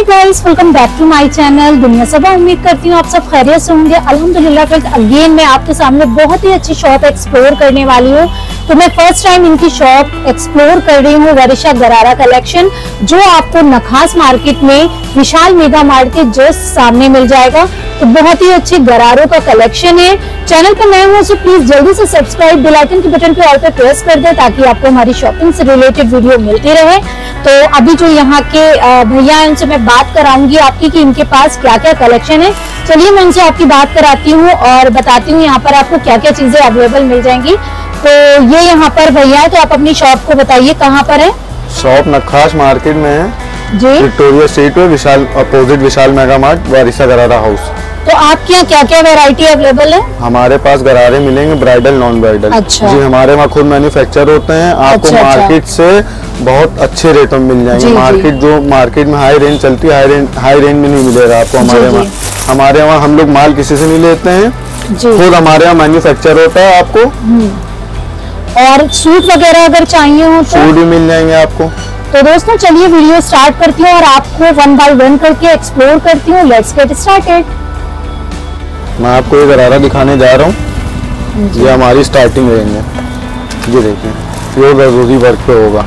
Guys, welcome back to my channel Duniya Saba. उम्मीद करती हूँ आप सब खैरियत से होंगे। अल्हम्दुलिल्लाह फ्रेंड्स, अगेन मैं आपके सामने बहुत ही अच्छी शॉप एक्सप्लोर करने वाली हूँ। तो मैं फर्स्ट टाइम इनकी शॉप एक्सप्लोर कर रही हूँ, वरिशा गरारा कलेक्शन, जो आपको नखास मार्केट में विशाल मेगा मार्ट के जस्ट सामने मिल जाएगा। तो बहुत ही अच्छे गरारों का कलेक्शन है। चैनल पर नए हो तो प्लीज जल्दी से सब्सक्राइब, बेल आइकन के बटन पे ऑल पे प्रेस कर दे ताकि आपको हमारी शॉपिंग से रिलेटेड वीडियो मिलती रहे। तो अभी जो यहाँ के भैया हैं उनसे मैं बात कराऊंगी आपकी कि इनके पास क्या क्या कलेक्शन है। चलिए मैं उनसे आपकी बात कराती हूँ और बताती हूँ यहाँ पर आपको क्या क्या चीजें अवेलेबल मिल जाएंगी। तो ये यहाँ पर भैया है, तो आप अपनी शॉप को बताइए कहाँ पर है। शॉप नखास मार्केट में है जी, विक्टोरिया स्ट्रीट में, Vishal opposite Vishal mega mart, Warisha Garara house. तो आपके यहाँ क्या क्या वैरायटी अवेलेबल है? हमारे पास गरारे मिलेंगे, ब्राइडल नॉन ब्राइडल। अच्छा। जी, हमारे वहाँ खुद मैन्युफैक्चर होते हैं। आपको अच्छा, मार्केट से बहुत अच्छे रेटों में मिल जाएंगे। मार्केट जो मार्केट में हाई रेंज चलती है, हाई रेंज में नहीं मिलेगा आपको हमारे वहाँ। हमारे वहाँ हम लोग माल किसी से नहीं लेते हैं, खुद हमारे यहाँ मैन्युफैक्चर होता है। आपको और सूट वगैरह अगर चाहिए हो तो सूट भी मिल जाएंगे आपको। तो दोस्तों चलिए वीडियो स्टार्ट करती हूँ और आपको वन बाय वन करके एक्सप्लोर करती हूँ। Let's get started. मैं आपको ये गरारा दिखाने जा रहा हूँ। ये हमारी स्टार्टिंग रेंज है। ये देखिए, प्योर जरदोजी वर्क पे होगा।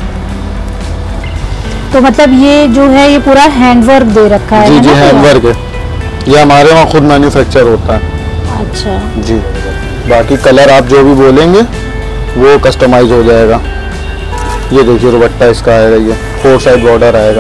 तो मतलब ये जो है ये पूरा हैंडवर्क दे रखा है। जी, हैंडवर्क है। ये हमारे वहाँ खुद मैन्युफैक्चर होता है। अच्छा जी, बाकी कलर आप जो भी बोलेंगे वो कस्टमाइज हो जाएगा। ये देखिए दुपट्टा इसका आएगा, ये 4 साइड बॉर्डर आएगा।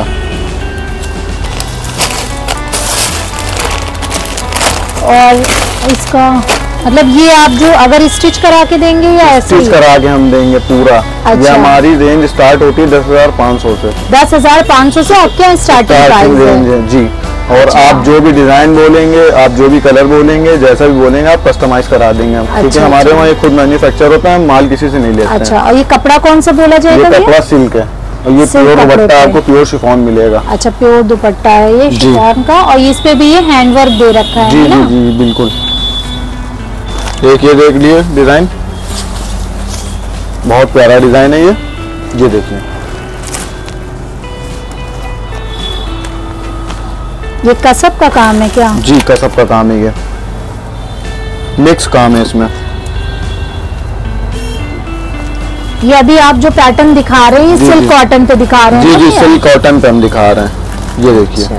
और इसका मतलब ये आप जो अगर स्टिच करा के देंगे या ऐसे स्टिच करा के हम देंगे पूरा। अच्छा। ये हमारी रेंज स्टार्ट होती है 10,500 से। 10,500 से आपके यहाँ स्टार्टिंग प्राइस रेंज है जी। और अच्छा। आप जो भी डिजाइन बोलेंगे, आप जो भी कलर बोलेंगे, जैसा भी बोलेंगे आप कस्टमाइज करा देंगे हम। क्योंकि हमारे वहाँ खुद मैन्युफैक्चर होता है, माल किसी से नहीं लेते हैं। अच्छा, और ये कपड़ा कौन सा बोला जाएगा? ये कपड़ा सिल्क है और ये प्योर दुपट्टा आपको प्योर शिफॉन मिलेगा। अच्छा, प्योर दुपट्टा है ये शिफॉन का, और इस पे भी ये हैंडवर्क दे रखा है। जी जी जी बिल्कुल। एक ये देख लिए डिजाइन, बहुत प्यारा डिजाइन है ये देखिए। ये कसब का काम है क्या? जी, कसब का काम है। ये मिक्स काम है इसमें। ये अभी आप जो पैटर्न दिखा रहे हैं सिल्क कॉटन पे दिखा रहे हैं? जी, सिल्क कॉटन पे हम दिखा रहे हैं। ये देखिए। अच्छा।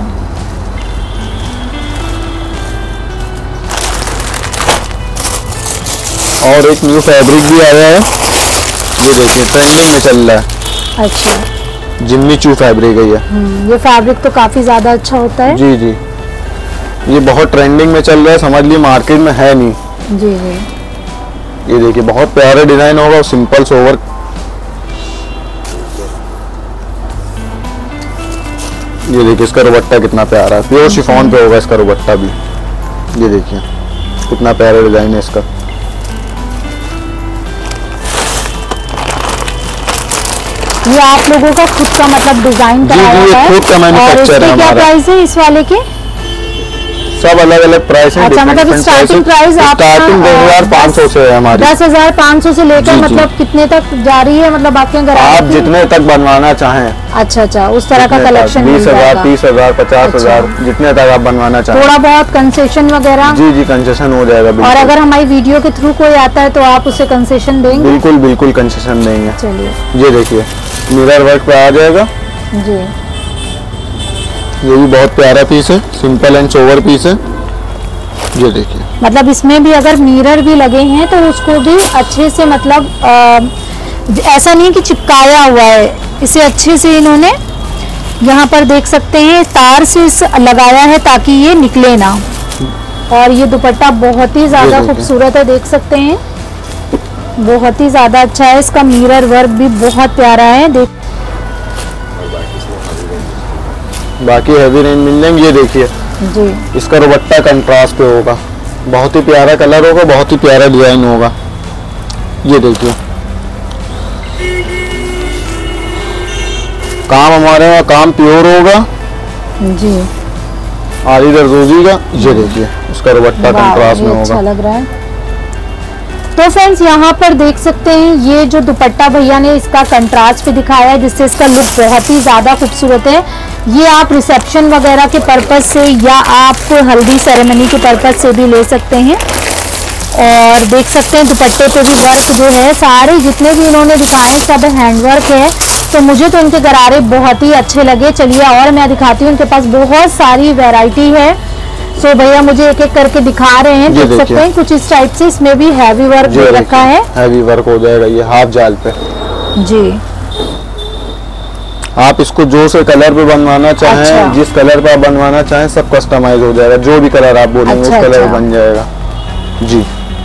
और एक न्यू फैब्रिक भी आया है, ये देखिए ट्रेंडिंग में चल रहा है। अच्छा, जिम्मी चू फैब्रिक है ये। ये फैब्रिक तो काफी ज्यादा अच्छा होता है। जी जी, ये बहुत ट्रेंडिंग में चल रहा है, समझ लीजिए मार्केट में है नहीं। जी जी। ये देखिए बहुत प्यारा डिजाइन होगा, सिंपल सोवर। ये देखिए इसका दुपट्टा कितना प्यारा है, प्योर शिफॉन पे होगा इसका दुपट्टा भी। ये देखिए कितना प्यारा डिजाइन है इसका। ये आप लोगों का खुद का मतलब डिजाइन कराया हुआ है? खुद का मैन्युफैक्चर है हमारा। क्या प्राइस है इस वाले के? सब अलग अलग प्राइस है। अच्छा, मतलब स्टार्टिंग प्राइस स्टार्टिंग 10,500 से है हमारी। 10,500 से लेकर मतलब कितने तक जा रही है? मतलब आपके घर आप जितने तक बनवाना चाहें। अच्छा अच्छा, उस तरह का कलेक्शन 20,000, 30,000, 50,000, जितने तक आप बनवाना चाहें। थोड़ा बहुत कंसेशन वगैरह? जी जी, कंसेशन हो जाएगा। और अगर हमारी वीडियो के थ्रू कोई आता है तो आप उसे कंसेशन देंगे? बिल्कुल बिल्कुल कंसेशन देंगे। चलिए, ये देखिए मिरर वर्क पे आ जाएगा जी। ये भी बहुत प्यारा पीस है, सिंपल एंड सोवर पीस है। ये देखिए, मतलब इसमें भी अगर मिरर भी लगे हैं तो उसको भी अच्छे से मतलब ऐसा नहीं कि चिपकाया हुआ है, इसे अच्छे से इन्होंने यहाँ पर देख सकते हैं तार से लगाया है ताकि ये निकले ना। और ये दुपट्टा बहुत ही ज्यादा खूबसूरत है, देख सकते हैं, बहुत ही ज्यादा अच्छा है। इसका मिरर वर्क भी बहुत प्यारा है। बाकी हैवी रेंज मिल जाएंगे। ये देखिए जी, इसका दुपट्टा कंट्रास्ट पे होगा, बहुत ही प्यारा कलर होगा, बहुत ही प्यारा डिजाइन होगा। ये देखिए काम हमारे वहाँ काम प्योर होगा जी, आरी जरदोजी का। ये देखिए इसका दुपट्टा कंट्रास्ट में होगा। अच्छा लग रहा है। तो फ्रेंड्स यहाँ पर देख सकते हैं ये जो दुपट्टा भैया ने इसका कंट्रास्ट पे दिखाया है, जिससे इसका लुक बहुत ही ज़्यादा खूबसूरत है। ये आप रिसेप्शन वगैरह के पर्पज़ से या आप हल्दी सेरेमनी के पर्पज़ से भी ले सकते हैं। और देख सकते हैं दुपट्टे पे भी वर्क जो है, सारे जितने भी इन्होंने दिखाए सब हैंडवर्क है। तो मुझे तो इनके गरारे बहुत ही अच्छे लगे। चलिए और मैं दिखाती हूँ, इनके पास बहुत सारी वैरायटी है। सो भैया मुझे एक एक करके दिखा रहे हैं, देख सकते हैं कुछ इस टाइप से। इसमें भी हैवी वर्क दे रखा है, हैवी वर्क हो जाएगा ये हाफ जाल पे जी। आप इसको जो से कलर पे बनवाना चाहें, अच्छा। जिस कलर पे आप बनवाना चाहें सब कस्टमाइज हो जाएगा, जो भी कलर आप बोलेंगे उस कलर बन जाएगा जी।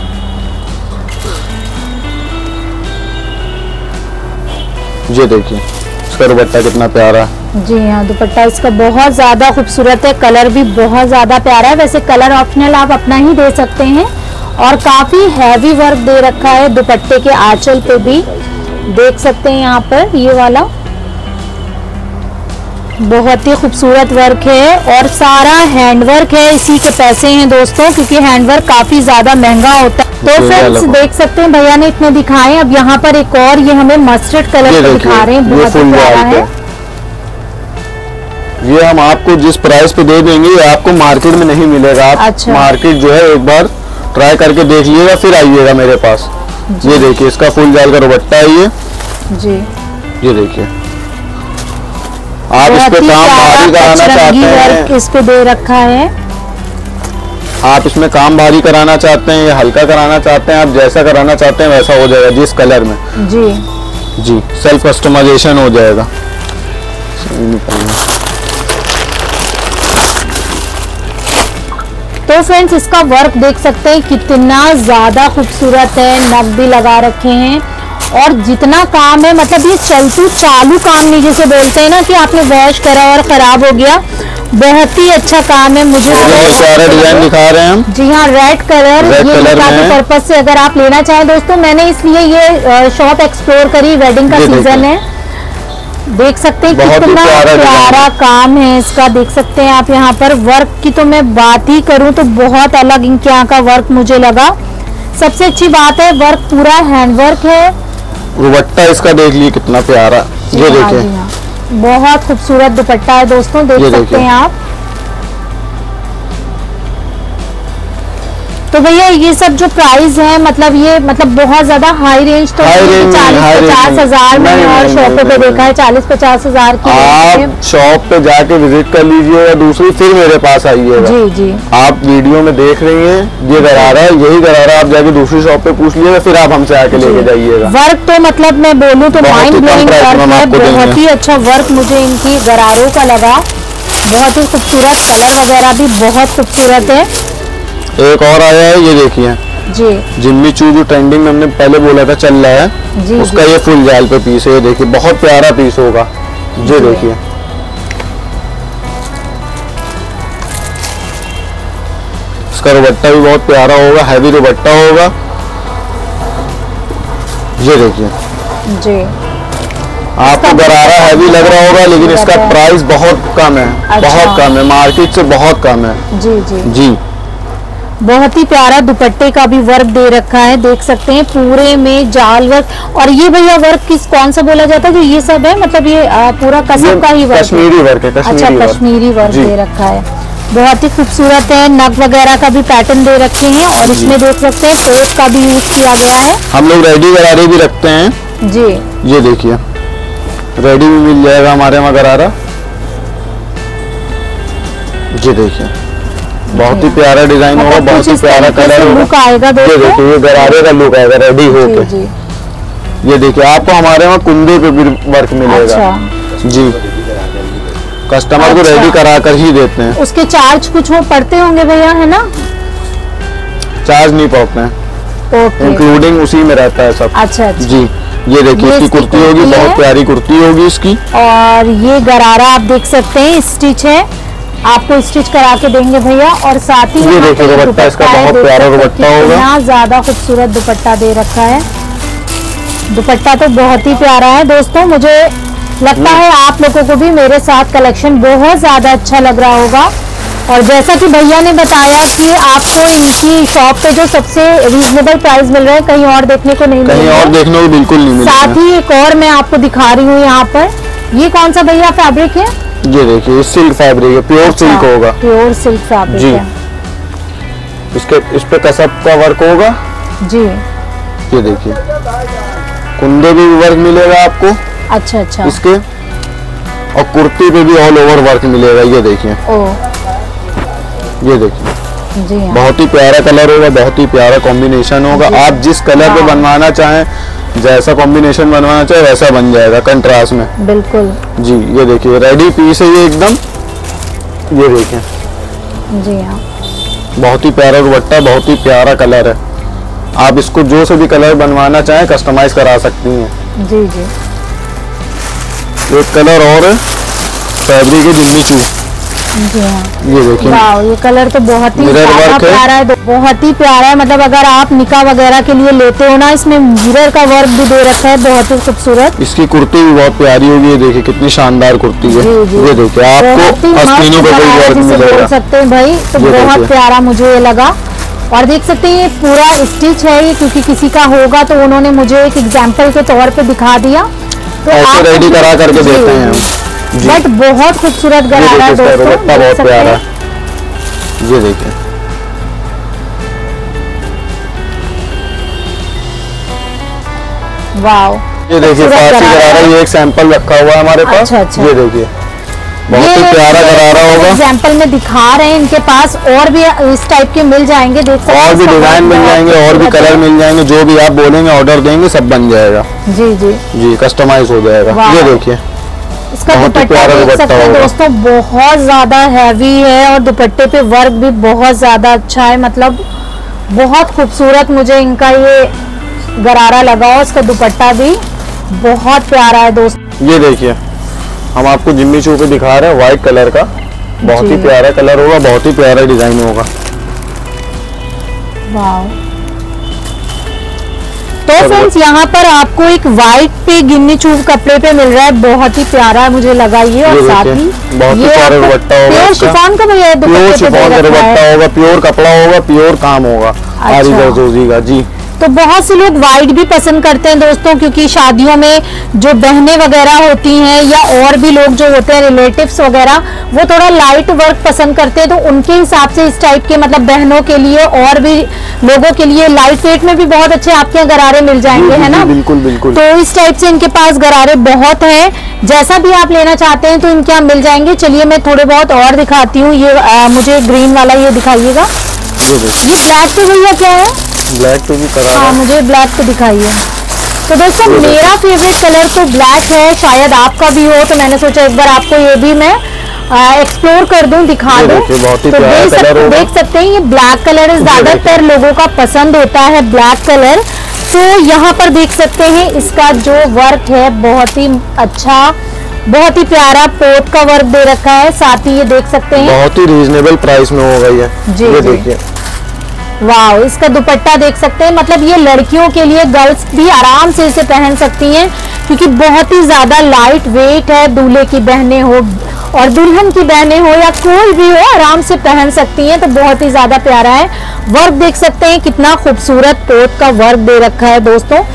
ये देखिए इसका दुपट्टा कितना प्यारा है। जी हाँ, दुपट्टा इसका बहुत ज्यादा खूबसूरत है, कलर भी बहुत ज्यादा प्यारा है। वैसे कलर ऑप्शनल आप अपना ही दे सकते हैं। और काफी हैवी वर्क दे रखा है दुपट्टे के आंचल पे भी, देख सकते हैं यहाँ पर ये वाला बहुत ही खूबसूरत वर्क है। और सारा हैंडवर्क है, इसी के पैसे हैं दोस्तों, क्योंकि हैंडवर्क काफी ज्यादा महंगा होता है। तो फ्रेंड्स देख सकते हैं भैया ने इतने दिखाए। अब यहाँ पर एक और ये हमें मस्टर्ड कलर पे दिखा रहे हैं, बहुत ही प्यारा है। ये हम आपको जिस प्राइस पे दे देंगे ये आपको मार्केट में नहीं मिलेगा। आप अच्छा। मार्केट जो है एक बार ट्राई करके देख लीजिएगा, फिर आइएगा मेरे पास। ये देखिए इसका फुल जाल का दुपट्टा है ये जी। ये देखिए आप इस पे काम भारी कराना चाहते हैं, इस पे दे रखा है। आप इसमें काम भारी कराना चाहते हैं या हल्का कराना चाहते हैं, आप जैसा कराना चाहते हैं वैसा हो जाएगा जिस कलर में जी। सेल्फ कस्टमाइजेशन हो जाएगा। तो फ्रेंड्स इसका वर्क देख सकते हैं कितना ज्यादा खूबसूरत है, नग भी लगा रखे हैं। और जितना काम है, मतलब ये चालू काम नहीं, जैसे बोलते हैं ना कि आपने वॉश करा और खराब हो गया, बहुत ही अच्छा काम है। मुझे सारा डिजाइन दिखा रहे हैं हम जी हाँ, रेड कलर ये के पर्पज से अगर आप लेना चाहें दोस्तों, मैंने इसलिए ये शॉप एक्सप्लोर करी, वेडिंग का सीजन है। देख सकते हैं कितना प्यारा काम है इसका, देख सकते हैं आप। यहाँ पर वर्क की तो मैं बात ही करूँ तो बहुत अलग इनके यहाँ का वर्क मुझे लगा। सबसे अच्छी बात है वर्क पूरा हैंडवर्क है। दुपट्टा इसका देख लीजिए कितना प्यारा, ये देखिए बहुत खूबसूरत दुपट्टा है दोस्तों, देख सकते हैं आप। तो भैया ये सब जो प्राइस है, मतलब ये बहुत ज्यादा हाई रेंज तो 40-50 हजार में, और शॉपों पे देखा है 40-50 हजार की। आप शॉप पे जाके विजिट कर लीजिएगा दूसरी, फिर मेरे पास आइएगा जी। आप वीडियो में देख रही हैं ये गरारा है, यही गरारा आप जाके दूसरी शॉप पे पूछ लीजिएगा, फिर आप हमसे आके लेके जाइएगा। वर्क तो मतलब मैं बोलूँ तो माइंड ब्लोइंग वर्क है, बहुत ही अच्छा वर्क मुझे इनकी गरारों का लगा, बहुत ही खूबसूरत। कलर वगैरह भी बहुत खूबसूरत है। एक और आया है, ये देखिए जी, जिम्मी चू जो ट्रेंडिंग में हमने पहले बोला था चल रहा है जी, उसका ये फुल जाल पे पीस है। ये देखिए बहुत प्यारा पीस होगा, ये देखिए इसका दुपट्टा भी बहुत प्यारा होगा, हैवी दुपट्टा होगा। ये देखिए जी, आपको गरारा हैवी लग रहा होगा, लेकिन इसका प्राइस बहुत कम है। अच्छा। बहुत कम है, मार्केट से बहुत कम है जी जी जी। बहुत ही प्यारा दुपट्टे का भी वर्क दे रखा है, देख सकते हैं पूरे में जाल वर्क। और ये भैया वर्क कौन सा बोला जाता है जो ये सब है, मतलब ये पूरा कसब का ही वर्क, कश्मीरी वर्क है। अच्छा, कश्मीरी वर्क दे रखा है, बहुत ही खूबसूरत है। नग वगैरह का भी पैटर्न दे रखे हैं, और इसमें देख सकते हैं टेप का भी यूज किया गया है। हम लोग रेडी गरारे भी रखते हैं जी। ये देखिए रेडी भी मिल जाएगा हमारे वहाँ गरारा। ये देखिए बहुत ही प्यारा डिजाइन होगा, बहुत ही प्यारा कलर आएगा। ये देखिए ये गरारे का लुक आएगा रेडी होके। ये देखिए आपको हमारे वहाँ कुंदे पे भी वर्क मिलेगा जी, कस्टमर को रेडी करा कर ही देते हैं। उसके चार्ज कुछ वो पड़ते होंगे भैया, है ना? चार्ज नहीं पड़ते हैं, इंक्लूडिंग उसी में रहता है सब। अच्छा जी। ये देखिए इसकी कुर्ती होगी, बहुत प्यारी कुर्ती होगी इसकी। और ये गरारा आप देख सकते हैं स्टिच है, आपको स्टिच करा के देंगे भैया। और साथ ही ये देखिए दुपट्टा इसका बहुत प्यारा दुपट्टा होगा, इतना ज्यादा खूबसूरत दुपट्टा दे रखा है। दुपट्टा तो बहुत ही प्यारा है दोस्तों, मुझे लगता है आप लोगों को भी मेरे साथ कलेक्शन बहुत ज्यादा अच्छा लग रहा होगा। और जैसा कि भैया ने बताया कि आपको इनकी शॉप पे जो सबसे रीजनेबल प्राइस मिल रहा है कहीं और देखने को नहीं मिल रहा है, कहीं और देखने को बिल्कुल नहीं मिल रहा है। साथ ही एक और मैं आपको दिखा रही हूँ यहाँ पर, ये कौन सा भैया फैब्रिक है? ये देखिए सिल्क फैब्रिक है, प्योर सिल्क होगा, प्योर सिल्क फैब्रिक जी है। इस पे कसब का वर्क होगा जी। ये देखिए कुंदे भी वर्क मिलेगा आपको। अच्छा अच्छा। इसके और कुर्ती पे भी ऑल ओवर वर्क मिलेगा। ये देखिए, ये देखिए जी हाँ। बहुत ही प्यारा कलर होगा, बहुत ही प्यारा कॉम्बिनेशन होगा। आप जिस कलर पे बनवाना चाहें, जैसा कॉम्बिनेशन बनवाना चाहे वैसा बन जाएगा कंट्रास्ट में। बिल्कुल जी। ये देखिए रेडी पीस है ये एकदम। ये देखिए जी हाँ, बहुत ही प्यारा दुपट्टा, बहुत ही प्यारा कलर है। आप इसको जो से भी कलर बनवाना चाहें कस्टमाइज करा सकती हैं। जी जी। एक कलर और है, फैब्रिक है जिम्मी चू। जी हाँ। ये देखिए वाह, ये कलर तो बहुत ही ज्यादा प्यारा है, बहुत ही प्यारा है। मतलब अगर आप निकाह वगैरह के लिए लेते हो ना, इसमें मिरर का वर्क भी दे रखा है, बहुत ही खूबसूरत। इसकी कुर्ती भी बहुत प्यारी होगी। ये देखिए कितनी शानदार कुर्ती है। ये देखिए आपको आस्तीनों पे कोई वर्क मिलेगा, बोल सकते हैं भाई। तो बहुत प्यारा मुझे ये लगा। और देख सकते हैं ये पूरा स्टिच है ये, क्योंकि किसी का होगा तो उन्होंने मुझे एक एग्जाम्पल के तौर पे दिखा दिया, तो ऐसे रेडी करा करके देते हैं हम। बट बहुत खूबसूरत गरारा है दोस्तों, बहुत प्यारा। ये देखिए वाओ, ये देखिए फारसी गरारा, ये एक सैंपल रखा हुआ है हमारे पास। अच्छा। ये देखिए बहुत ही प्यारा गरारा होगा। एग्जाम्पल में दिखा रहे हैं, इनके पास और भी इस टाइप के मिल जाएंगे, देख सकते हैं। और भी डिजाइन मिल जाएंगे, और भी कलर मिल जाएंगे, जो भी आप बोलेंगे ऑर्डर देंगे सब बन जाएगा। जी जी जी, कस्टमाइज हो जाएगा। ये देखिए इसका दुपट्टा देख सकते हैं दोस्तों, बहुत ज्यादा हैवी है और दुपट्टे पे वर्क भी बहुत ज्यादा अच्छा है। मतलब बहुत खूबसूरत मुझे इनका ये गरारा लगा, और इसका दुपट्टा भी बहुत प्यारा है दोस्तों। ये देखिए हम आपको जिम्मी चू पे दिखा रहे हैं, व्हाइट कलर का, बहुत ही प्यारा कलर होगा, बहुत ही प्यारा डिजाइन होगा। वाव। तो फ्रेंड्स यहाँ पर आपको एक व्हाइट पे गिन्नी चूब कपड़े पे मिल रहा है, बहुत ही प्यारा मुझे लगा ये। और साथ ही बहुत ही प्यारा दुपट्टा होगा, प्योर शिफॉन का भैया, प्योर शिफॉन का दुपट्टा होगा, प्योर कपड़ा होगा, प्योर काम होगा आरी जरदोजी का। जी। तो बहुत से लोग व्हाइट भी पसंद करते हैं दोस्तों, क्योंकि शादियों में जो बहनें वगैरह होती हैं या और भी लोग जो होते हैं रिलेटिव्स वगैरह, वो थोड़ा लाइट वर्क पसंद करते हैं। तो उनके हिसाब से इस टाइप के, मतलब बहनों के लिए और भी लोगों के लिए लाइट वेट में भी बहुत अच्छे आपके यहाँ गरारे मिल जाएंगे, है ना? बिल्कुल बिल्कुल। तो इस टाइप से इनके पास गरारे बहुत हैं, जैसा भी आप लेना चाहते हैं तो इनके यहाँ मिल जाएंगे। चलिए मैं थोड़े बहुत और दिखाती हूँ। ये मुझे ग्रीन वाला ये दिखाइएगा। ये ब्लैक पे भैया क्या है? ब्लैक पे भी करा। हाँ, मुझे ब्लैक पे दिखाइए। तो दोस्तों मेरा फेवरेट कलर तो ब्लैक है, शायद आपका भी हो, तो मैंने सोचा एक बार आपको ये भी मैं एक्सप्लोर कर दूं, दिखा दूं। तो देख सकते हैं ये ब्लैक कलर ज्यादातर लोगों का पसंद होता है, ब्लैक कलर। तो यहाँ पर देख सकते हैं इसका जो वर्क है बहुत ही अच्छा, बहुत ही प्यारा पोत का वर्क दे रखा है। साथ ही ये देख सकते हैं बहुत ही रीजनेबल प्राइस में होगा ये। ये देखिए वाह, इसका दुपट्टा देख सकते हैं। मतलब ये लड़कियों के लिए, गर्ल्स भी आराम से इसे पहन सकती हैं, क्योंकि बहुत ही ज्यादा लाइट वेट है। दूल्हे की बहनें हो और दुल्हन की बहनें हो या कोई भी हो, आराम से पहन सकती हैं। तो बहुत ही ज्यादा प्यारा है। वर्क देख सकते हैं कितना खूबसूरत पोत का वर्क दे रखा है दोस्तों।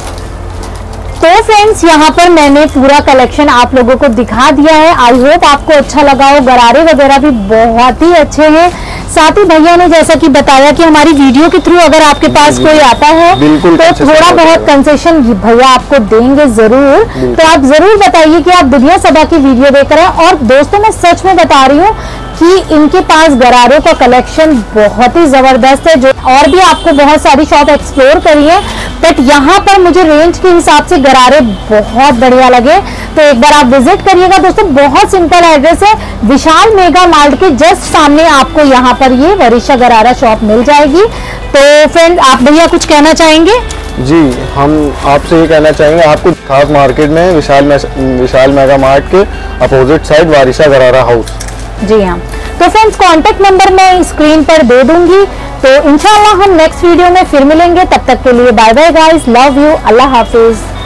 तो फ्रेंड्स यहाँ पर मैंने पूरा कलेक्शन आप लोगों को दिखा दिया है। आई होप आपको अच्छा लगा हो। गरारे वगैरह भी बहुत ही अच्छे हैं। साथ ही भैया ने जैसा कि बताया कि हमारी वीडियो के थ्रू अगर आपके पास कोई आता है तो थोड़ा बहुत कंसेशन भैया आपको देंगे जरूर। तो आप जरूर बताइए कि आप दुनिया सभा की वीडियो देख रहे हैं। और दोस्तों मैं सच में बता रही हूँ कि इनके पास गरारों का कलेक्शन बहुत ही जबरदस्त है। जो और भी आपको बहुत सारी शॉप एक्सप्लोर करी है, बट यहाँ पर मुझे रेंज के हिसाब से गरारे बहुत बढ़िया लगे। तो एक बार आप विजिट करिएगा दोस्तों। बहुत सिंपल एड्रेस है, विशाल मेगा मार्ट के जस्ट सामने आपको यहाँ पर ये वरिशा गरारा शॉप मिल जाएगी। तो फ्रेंड आप भैया कुछ कहना चाहेंगे? जी, हम आपसे ये कहना चाहेंगे, आपको खास मार्केट में विशाल मेगा मार्ट के opposite side Warisha Garara house. जी हाँ। तो फ्रेंड्स कॉन्टेक्ट नंबर मैं स्क्रीन पर दे दूंगी। तो इंशाल्लाह हम नेक्स्ट वीडियो में फिर मिलेंगे। तब तक के लिए bye bye guys, love you, अल्लाह हाफिज।